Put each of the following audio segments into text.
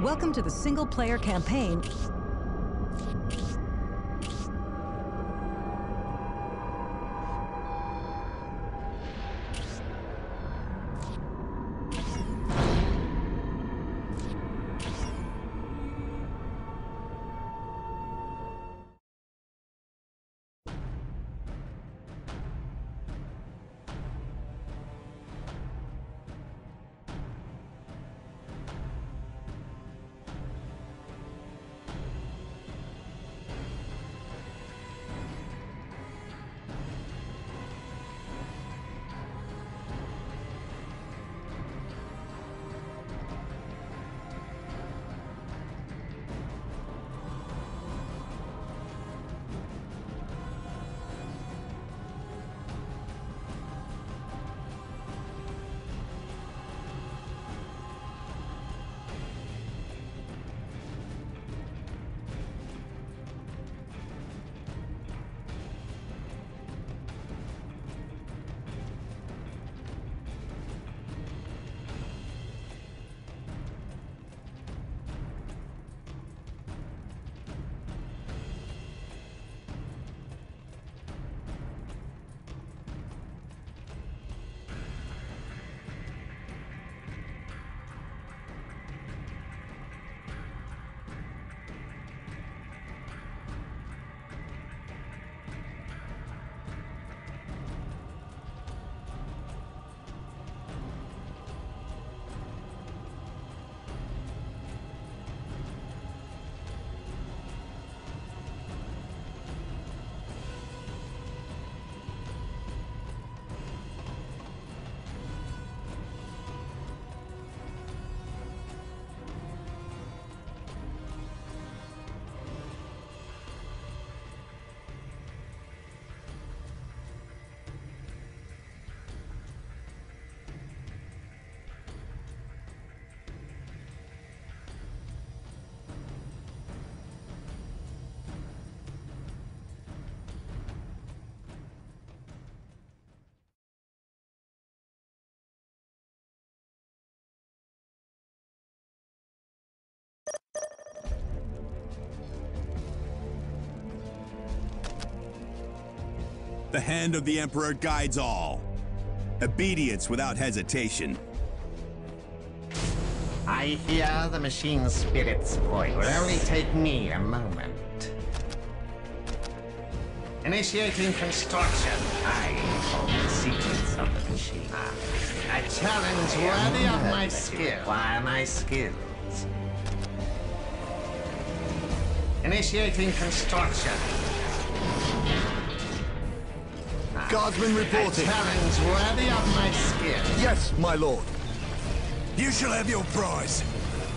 Welcome to the single-player campaign. The hand of the Emperor guides all. Obedience without hesitation. I hear the machine spirit's voice. It will only take me a moment. Initiating construction. I hold the secrets of the machine. A challenge worthy of my skill. Why my skills? Initiating construction. Guardsman reporting. A challenge worthy of my skill. Yes, my lord. You shall have your prize.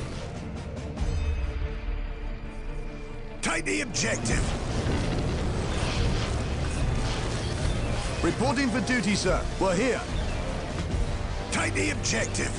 Take the objective. Reporting for duty, sir. We're here. Take the objective.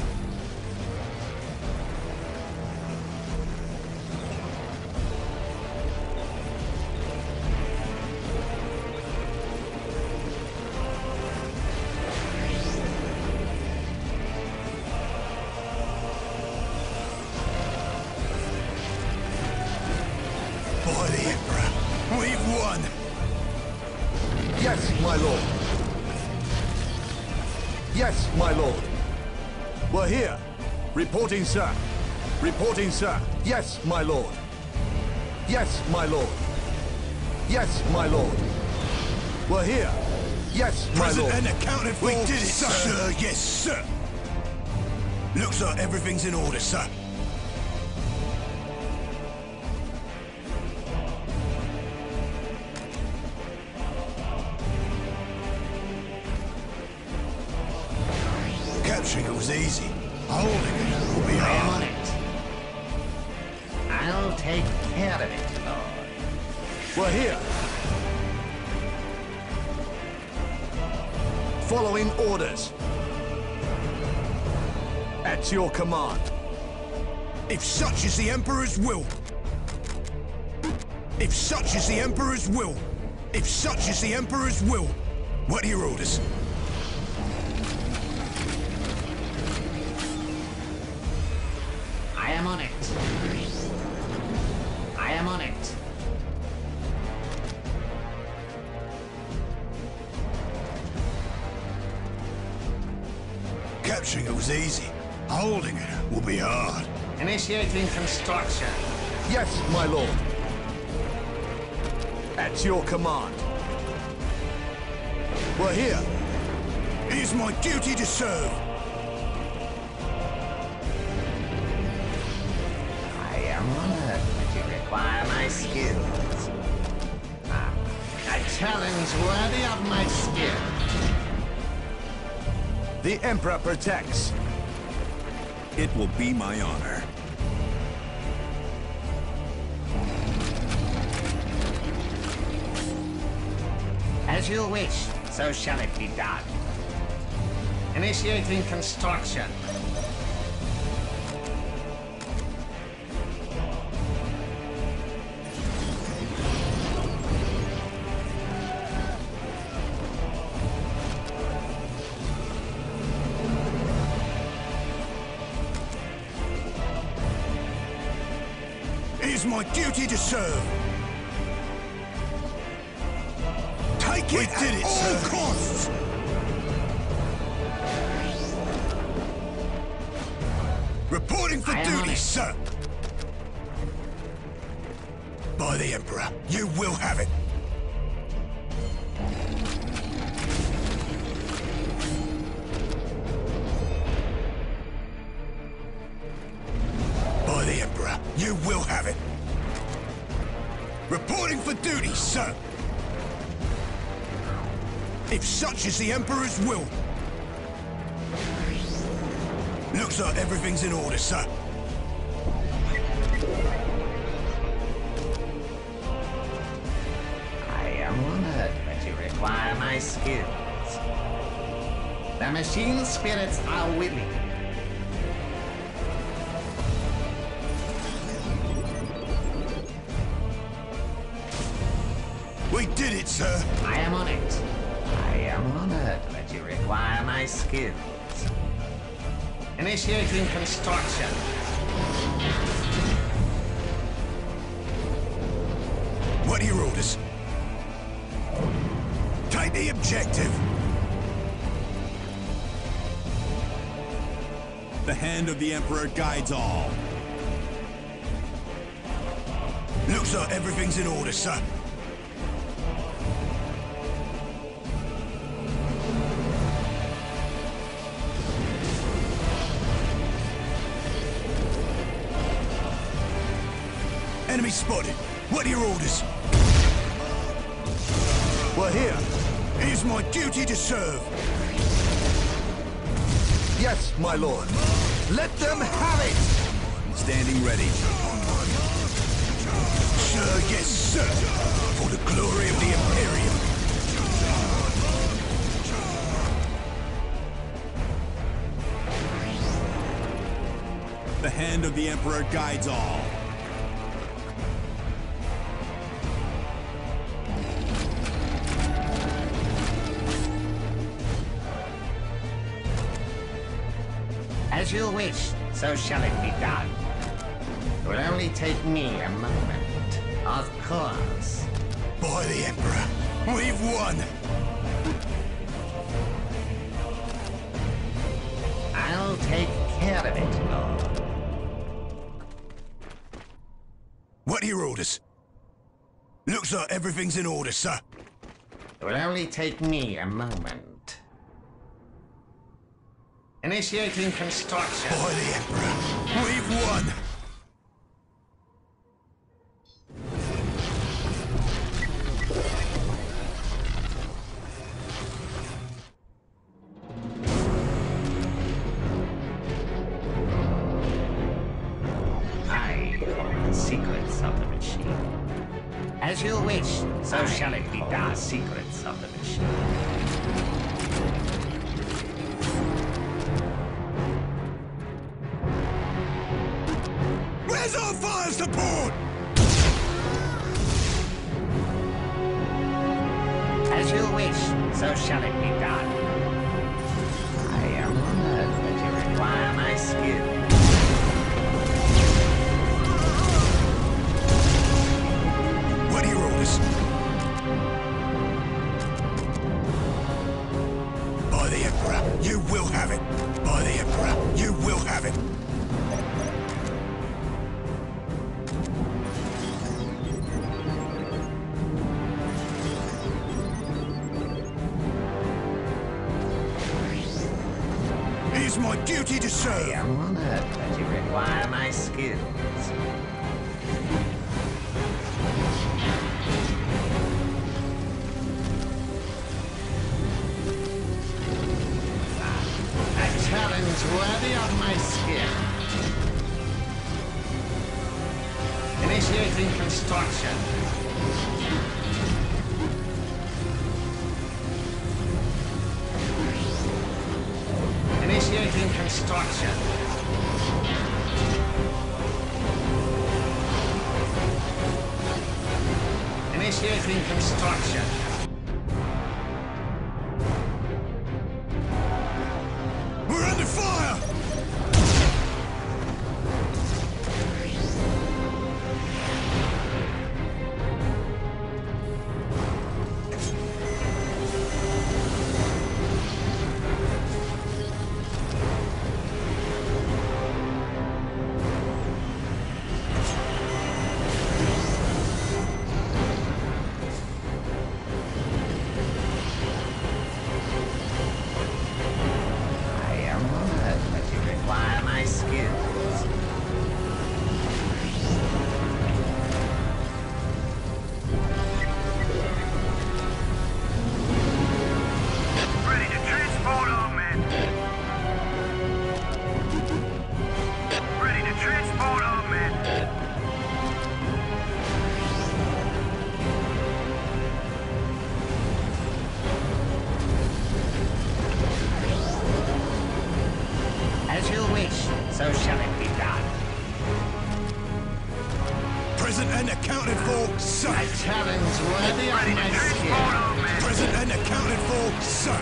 By the Emperor, we've won! Yes, my lord. Yes, my lord. We're here. Reporting, sir. Reporting, sir. Yes, my lord. Yes, my lord. Yes, my lord. We're here. Yes, my Present lord. and accounted for. We did it, sir. Yes, sir. Looks like everything's in order, sir. Capturing it was easy. Holding it will be I am hard. on it. I'll take care of it, Lord. We're here. Following orders. At your command. If such is the Emperor's will. If such is the Emperor's will. If such is the Emperor's will. What are your orders? I am on it. Capturing it was easy. Holding it will be hard. Initiating construction. Yes, my lord. At your command. We're here. It is my duty to serve. I am honored that you require my skills. A challenge worthy of my skill. The Emperor protects. It will be my honor. As you wish, so shall it be done. Initiating construction. It is my duty to serve. Take it at all costs. Reporting for duty, sir. By the Emperor, you will have it. By the Emperor, you will have it. Reporting for duty, sir. If such is the Emperor's will. Looks like everything's in order, sir. I am honored that you require my skills. The machine spirits are willing. We did it, sir. I am on it. I am honored that you require my skills. Initiating construction. What are your orders? Take the objective. The hand of the Emperor guides all. Looks like everything's in order, sir. Enemy spotted. What are your orders? We're here. It is my duty to serve. Yes, my lord. Let them have it! Standing ready. Sir, yes, sir. For the glory of the Imperium. The hand of the Emperor guides all. As you wish, so shall it be done. It will only take me a moment. Of course. By the Emperor, we've won. I'll take care of it, Lord. What are your orders? Looks like everything's in order, sir. It will only take me a moment. Initiating construction. By the Emperor, we've won. I hold the secrets of the machine. As you wish, so shall it be done. Secrets of the machine. Where's our fire support? As you wish, so shall it be done. I am honored that you require my skill. What are your orders? By the Emperor. Emperor, you will have it. By the Emperor, you will have it. It is my duty to serve. I am honored that you require my skills. A challenge worthy of my skill. Initiating construction. Initiating construction. Initiating construction. We're under fire! So shall it be done. Present and accounted for, sir. A challenge worthy of my skill. Present and accounted for, sir.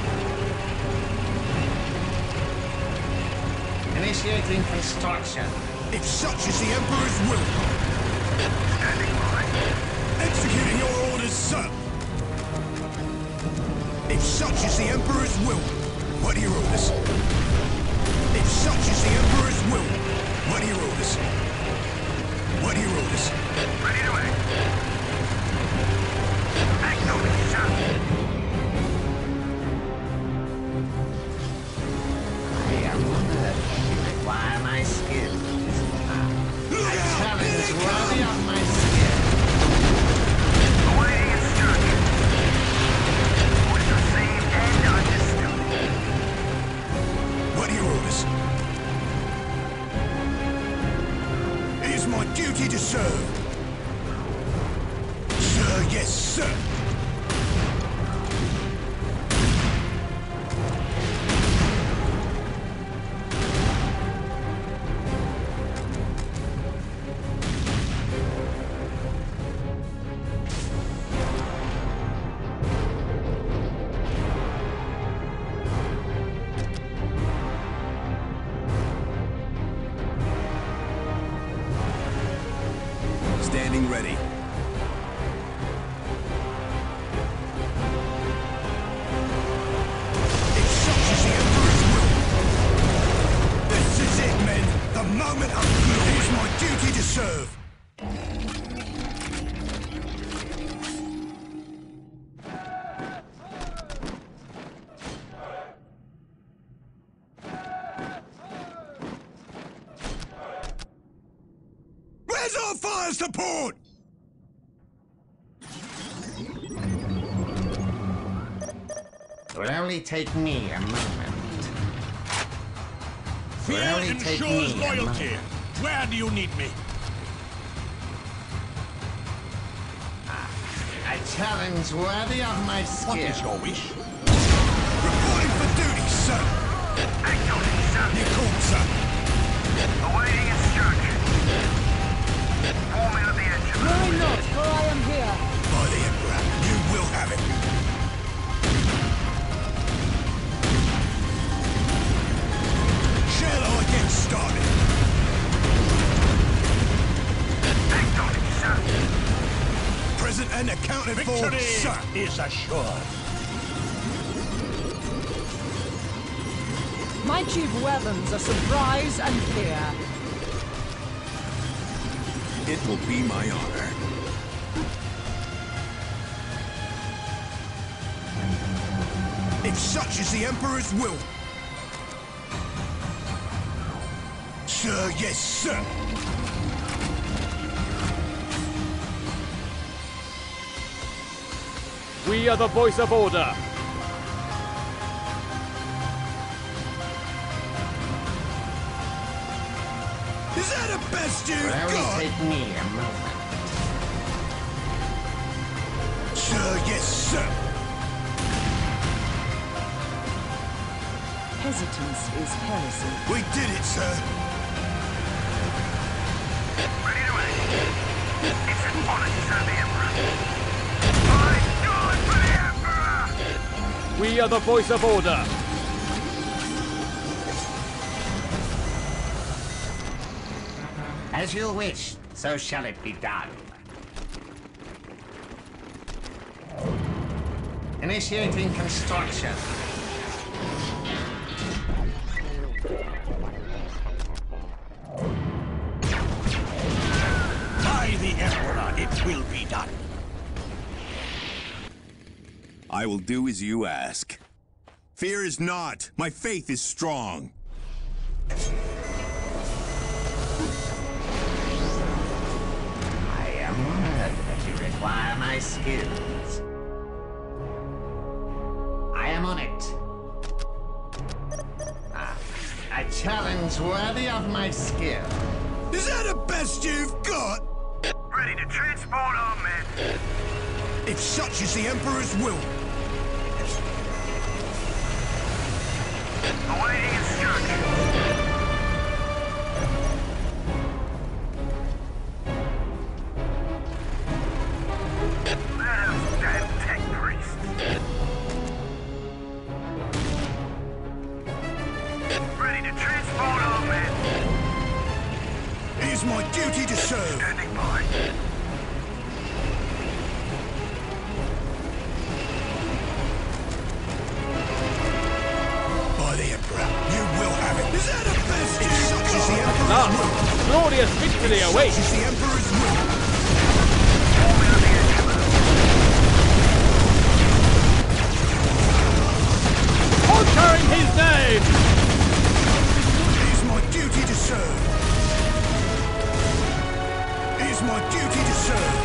Initiating construction. If such is the Emperor's will. Standing by. Executing your orders, sir. If such is the Emperor's will. What are your orders? If such is the Emperor's will. What are your orders? What are your orders? Ready to act. Acknowledge, sir. I am honored. You require my skills. Look A out! challenge worthy of my skill. Awaiting instruction. Orders received and understood. What are your orders? It is my duty to serve. Sir, yes, sir. Standing ready. If such is the Emperor's will. This is it, men. The moment of glory. It is my duty to serve. Where's our fire support? It will only take me a moment. It will Fear only take ensures me a loyalty. moment. Where do you need me? A challenge worthy of my skill. What is your wish? Reporting for duty, sir. Acknowledge, sir. You called, sir. Awaiting instruction. Forming of the engine. Worry not, for I am here. By the Emperor, you will have it. Shall I get started? Acknowledge, sir. Present and accounted for, Victory sir. is assured. My chief weapons are surprise and fear. It will be my honor. If such is the Emperor's will. Sir, yes, sir. We are the voice of order. Is that the best you've Will only got? take me a moment. Sir, yes, sir. Hesitance is heresy. We did it, sir. Ready to act. It's an honor to serve the Emperor. My God for the Emperor! We are the voice of order. As you wish, so shall it be done. Initiating construction. By the Emperor, it will be done. I will do as you ask. Fear is not. My faith is strong. I am honored that you require my skills. I am on it. A challenge worthy of my skill. Is that the best you've got? Ready to transport our men. If such is the Emperor's will. Awaiting instructions. Those damn tech priests. Ready to transport our men. It is my duty to serve. Standing by. By the Emperor, you will have it. Is that the best you've got? Such is the Emperor's will. Last, glorious victory awaits. Such is the Emperor's will. Honoring his name. It is my duty to serve. It is my duty to serve.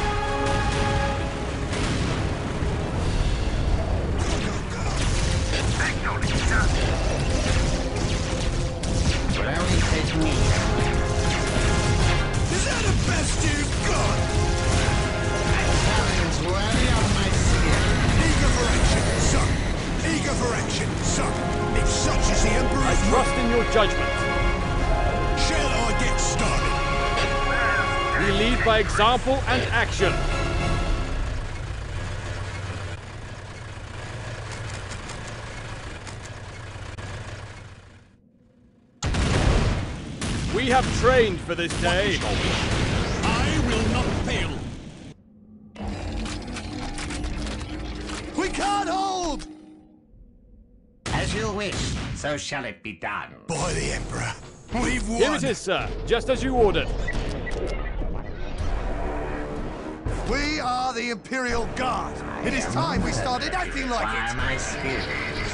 Acknowledge, sir. Will only take me. Is that the best you've got? A challenge worthy of my skill. Eager for action, son. Eager for action, son. If such is the I Emperor's will, trust in your judgment. shall I get started? We lead by example and action. We have trained for this day. I will not fail. We can't hold! As you wish, so shall it be done. By the Emperor, we've won. Here it is, sir, just as you ordered. We are the Imperial Guard. It is time we started acting like Require it. my skills.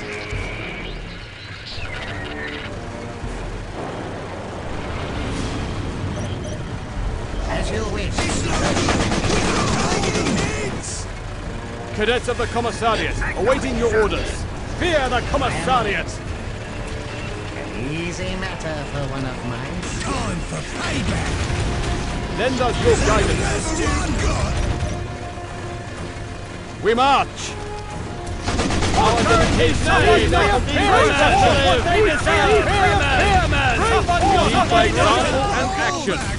As you wish. Taking hits! Cadets of the Commissariat, awaiting your orders. Fear the Commissariat! An easy matter for one of mine. Time for payback! Lend us your guidance. Best you've got! We march! Honoring his name! They deserve! Lead by example and action.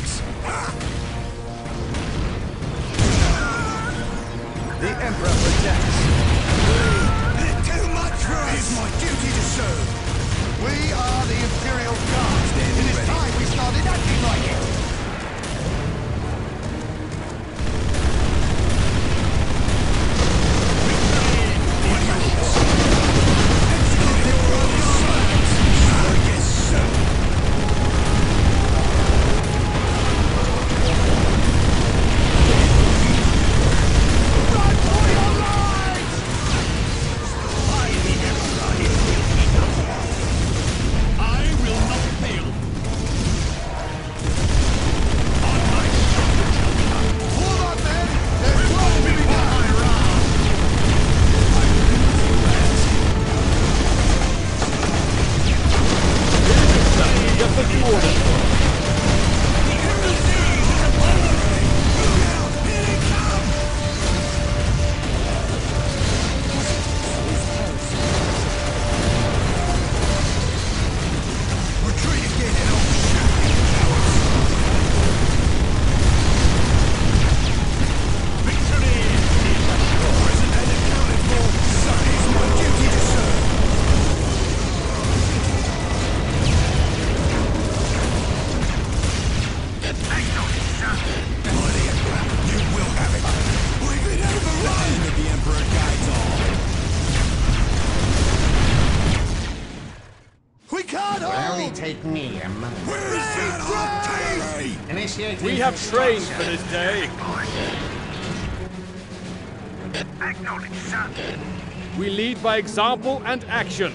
The Emperor protects. They're too much for us! It's my duty to serve! We are the Imperial Guard. It is time we started acting like it. Yes, Will only take me a moment. Where's that artillery? Initiating We have trained construction. for this day. Acknowledge, sir. We lead by example and action.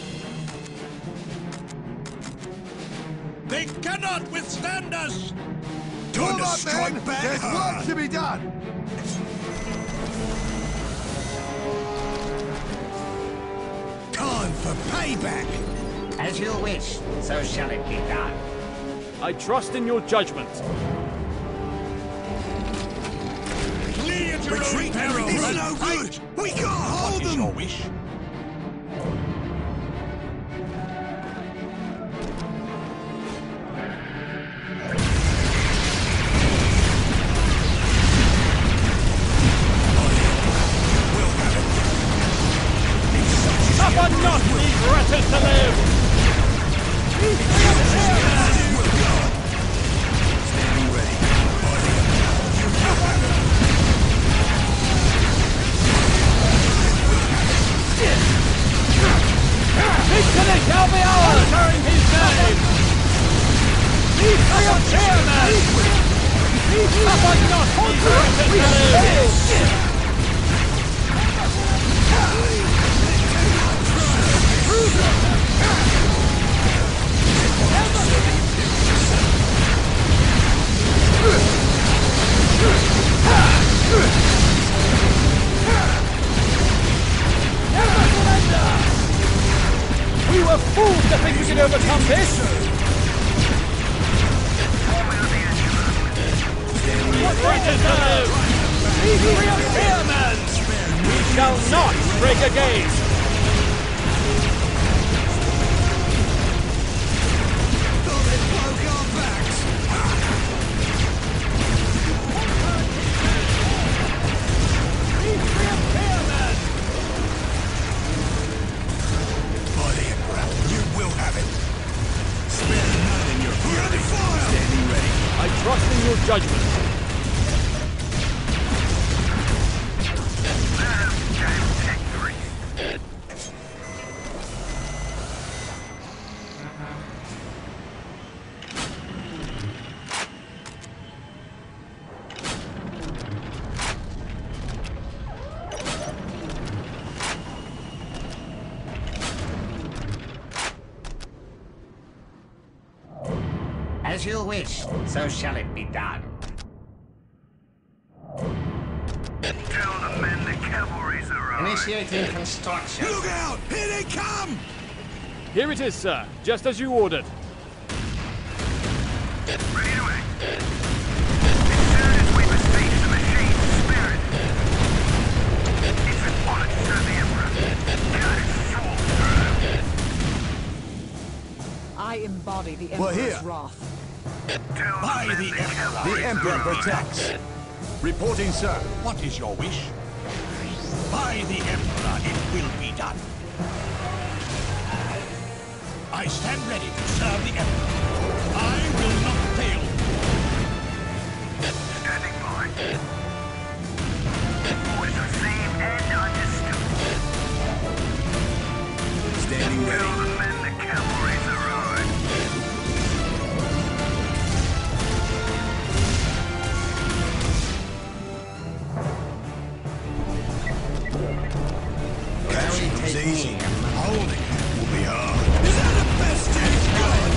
They cannot withstand us! Time to strike back There's work hard! to be done! Time for payback! As you wish, so shall it be done. I trust in your judgment. Retreat arrows! It's no good! We can't hold them! What is your wish? Suffer not, regretters to live! Standing ready. Victory shall be ours! Uttering his name! Triumph here, man! Suffer not, regretters to live! We were fools to think we could overcome this! Regretters to live! Triumph here, man! We shall not break again! Thought they broke our backs! By the Emperor, you will have it! Spare none in your fury! Standing ready. I trust in your judgment. As you wish, so shall it be done. Tell the men the cavalry's arrived. Initiating construction. Look out! Here they come! Here it is, sir, just as you ordered. Ready to act. As soon as we receive the machine's spirit, it's an honor to serve the Emperor. God is soul through. I embody the We're Emperor's here. wrath. Tell By the men the the Emperor. cavalry's The Emperor arrived. protects. Reporting, sir. What is your wish? By the Emperor, it will be done. I stand ready to serve the Emperor. I will not fail. Standing by. Orders received and understood. Standing Tell ready. the men the cavalry's arrived. Capturing was take easy. me a moment. Holding it will be hard. Is that the best you've got?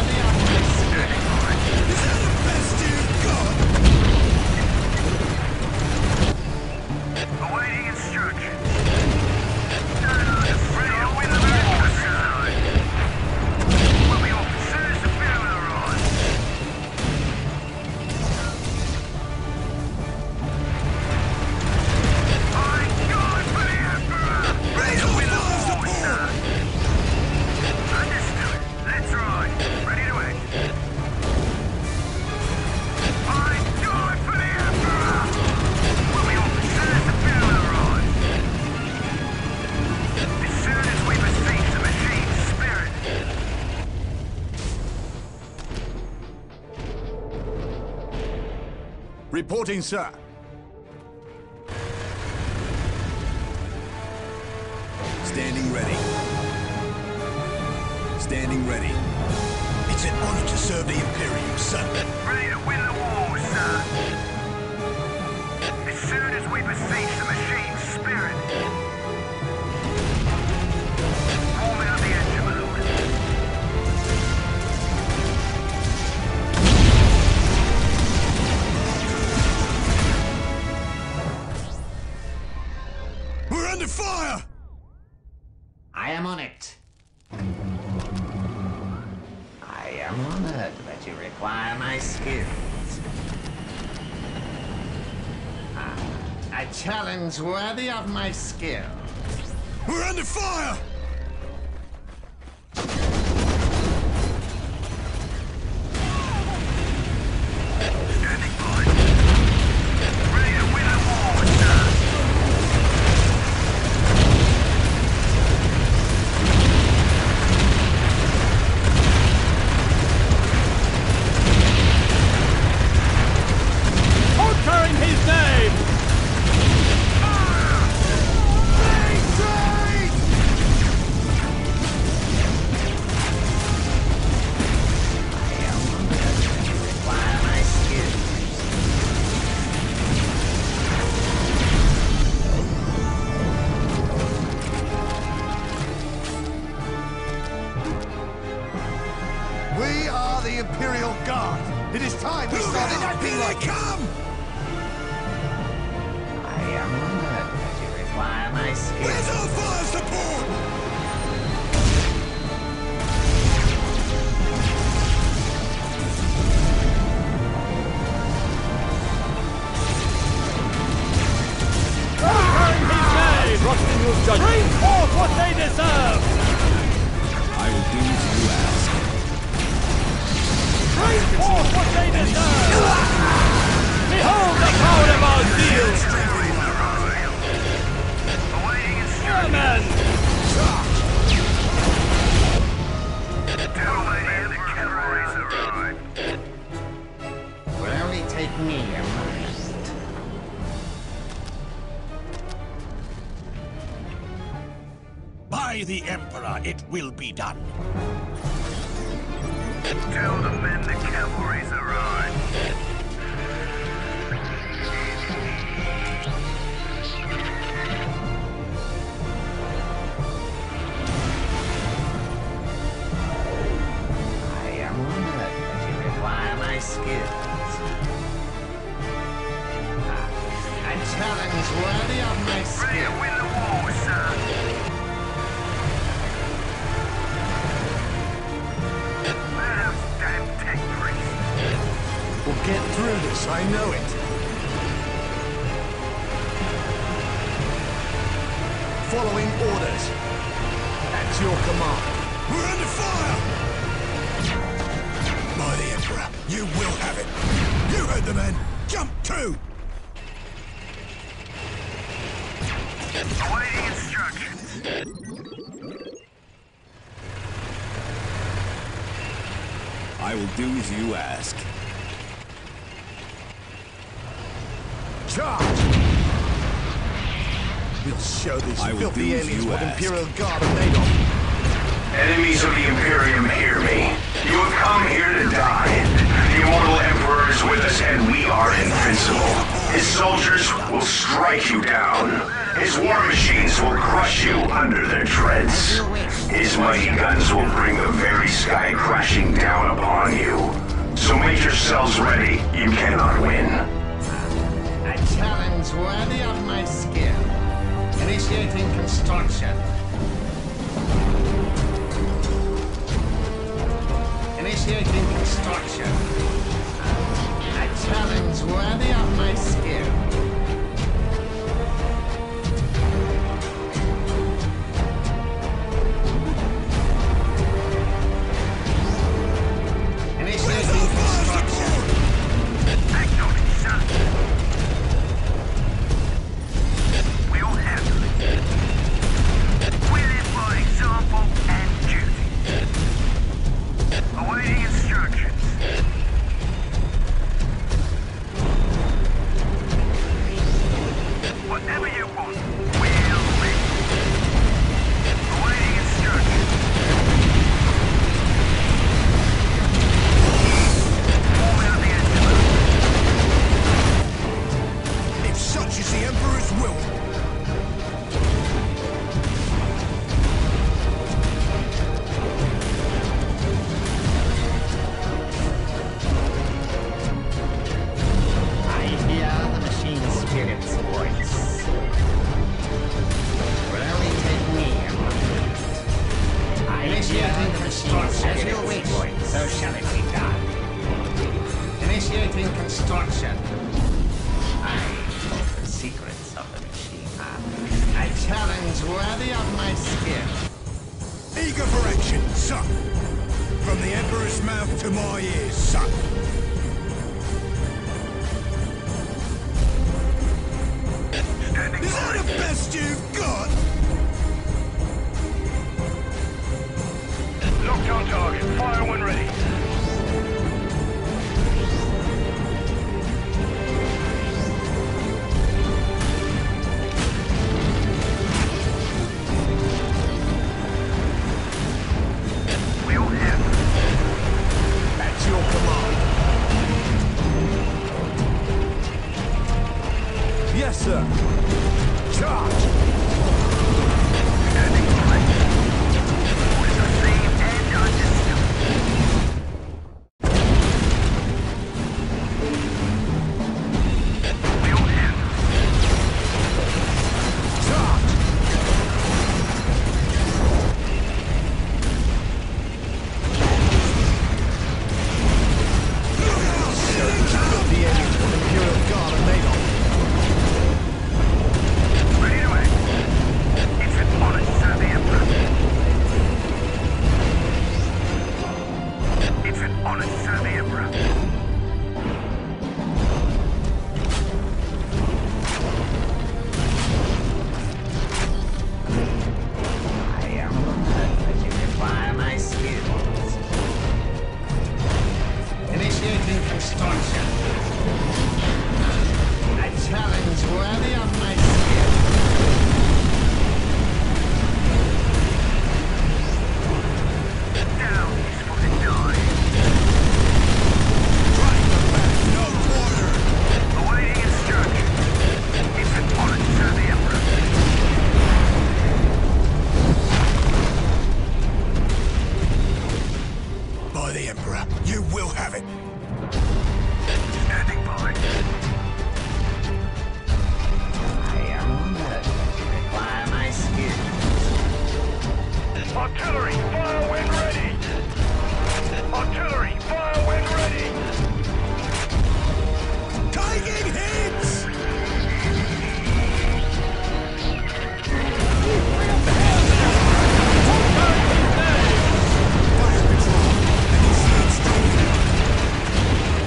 Is that the best you've got? Awaiting instruction. Ready to win the countryside. We'll be off as soon as the fuel arrives. I'm going for the Emperor. Ready to win the war, sir. Understood. Let's ride. Ready to act. I'm going for the Emperor. We'll be off as soon as the fuel arrives. As soon as we receive the machine's spirit. Reporting, sir. Standing ready. Standing ready. It's an honor to serve the Imperium, son. Ready to win the war, sir. As soon as we beseech the machine's spirit. Roll out the engine mode. We're under fire! I am on it. I am honored that you require my skills. A challenge worthy of my skill. We're under fire! Standing by. Ready to win the war, sir. Conquering his name! Require my skills. We are the Imperial Guard. It is time we started acting like it. Come! I am honored that you require my Where's skills. our fire support? Conquering his name! Trust in your judgment. Bring forth what they deserve! I will do as you ask. Bring forth what they deserve! Behold the power of our zeal! Awaiting instructions. Amen! Tell me the cavalry's arrived. Will only take me a moment. By the Emperor, it will be done. Tell the men the cavalry's arrived. I am honored that you require my skills. A challenge worthy of my Ready to skill. win the war, sir. Let us damn tech priest. We'll get through this, I know it. Following orders. At your command. We're under fire! By the Emperor, you will have it. You heard the men. Jump to! Awaiting instructions. I will do as you ask. Charge! We'll show these I will filthy do as aliens you what ask. Imperial Guard are made of. Enemies of the Imperium, hear me. You have come here to die. The immortal Emperor is with us, and we are invincible. His soldiers will strike you down. His war machines will crush you under their treads. His mighty guns will bring the very sky crashing down upon you. So make yourselves ready. You cannot win. A challenge worthy of my skill. Initiating construction. Initiating construction. A challenge worthy of my skill. Initiating construction. Acknowledge, sir. We'll handle it. Initiating construction. As you wish, so shall it be done. Initiating construction. I hold the secrets of the machine. A challenge worthy of my skill. Eager for action, son. From the Emperor's mouth to my ears, son. Is that the best you've got? Locked on target. Fire when ready. We'll hit. At your command. Yes, sir. Charge! Standing by. With the same end on this. We'll hit. Charge! The end of the Imperial Guard are made of. Ready to act. Infant on it, sir, the Emperor. Infant on it, sir, the Emperor. I am as you require my skills. Initiating construction. A challenge worthy of my skill. Down, he's fucking died. Right the back, no quarter. Awaiting instruction. Infant on it, sir, the Emperor. By the Emperor, you will have it. Standing by. I am as you require my skills. Artillery, fire when ready! Artillery, fire when ready! Taking hits! Fire control. Initiate Strom.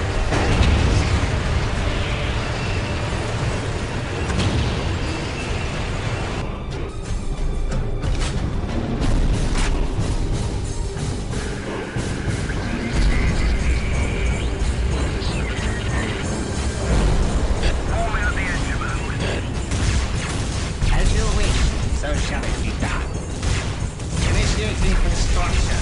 Forming of the engine mode. As you wish, so shall it be done. Initiating construction.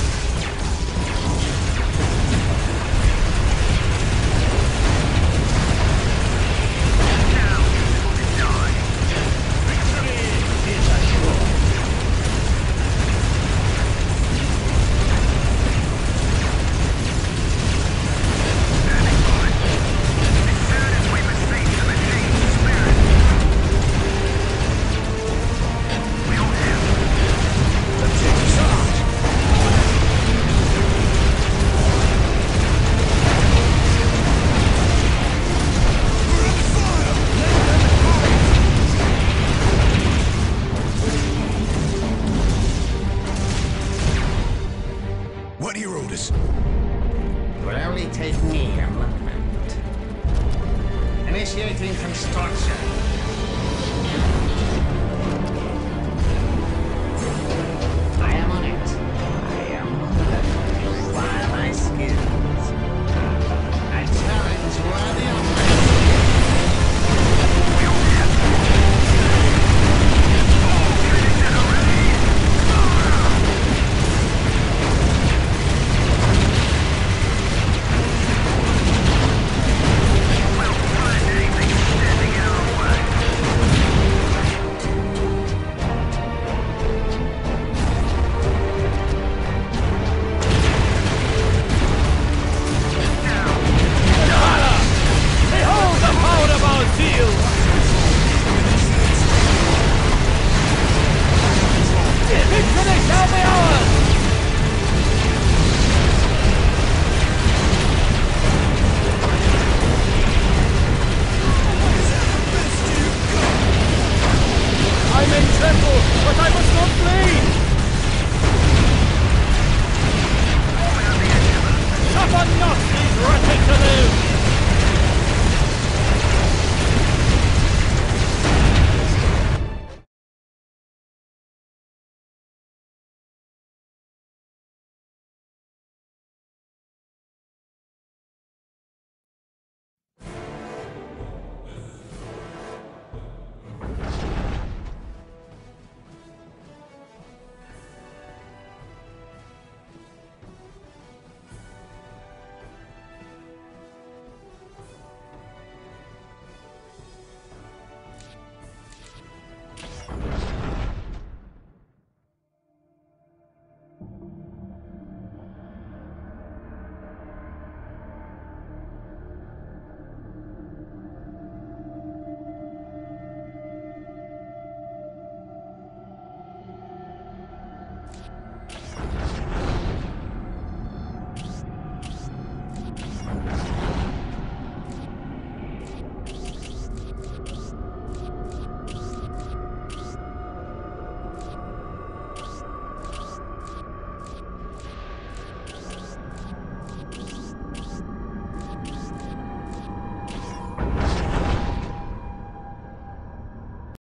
Down, he's fucking died. Victory is assured. Standing by. As soon as we receive the machine's spirit. We'll hit. Charge! We're on fire! What are your orders? It will only take me a moment. Initiating construction. I am on it. I am as you require my skills. A challenge worthy of my We'll find anything standing in our way.